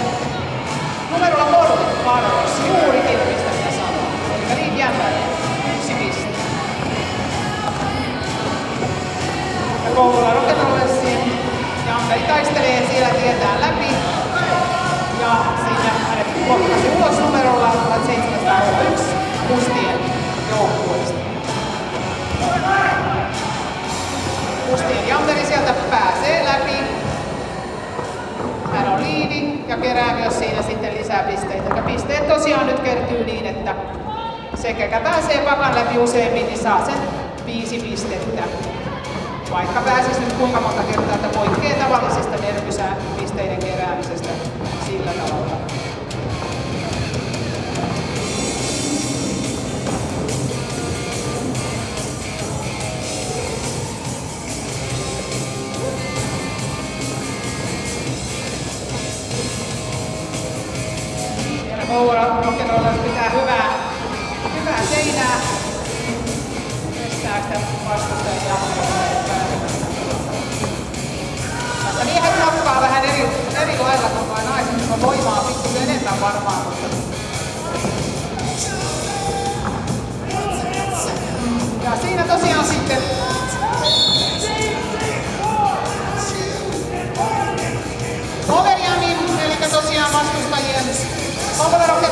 numerolla 3 Carlos juurikin pistäviä samaa. Eli Liv Jämmäinen 1 piste. Ja Kouvola Rock'n'Rollsin Jankari taistelee siellä tietään läpi. Ja siinä hänet blokkasi ulos numerolla 701 Mustien joukkueesta. Mustien Jankari sieltä pääsee läpi. Hän on liidi ja kerää myös siinä sitten lisää pisteitä. Ja pisteet tosiaan nyt kertyy niin, että se kekä pääsee pakan läpi useammin, niin saa sen 5 pistettä. Vaikka pääsisi nyt kuinka monta kertaa, että poikkeaa tavallisesta nerpysää pisteiden keräämisestä sillä tavalla. Kouvola Rock'n'Rollers pitää hyvää seinää. Kestää sitä vastustajan jatkoa. Tässä miehet hakkaa vähän eri lailla kuin vain naiset, on voimaa pikkuisen enemmän varmaan. Ja siinä tosiaan sitten Overianin, eli tosiaan vastustajien Kouvola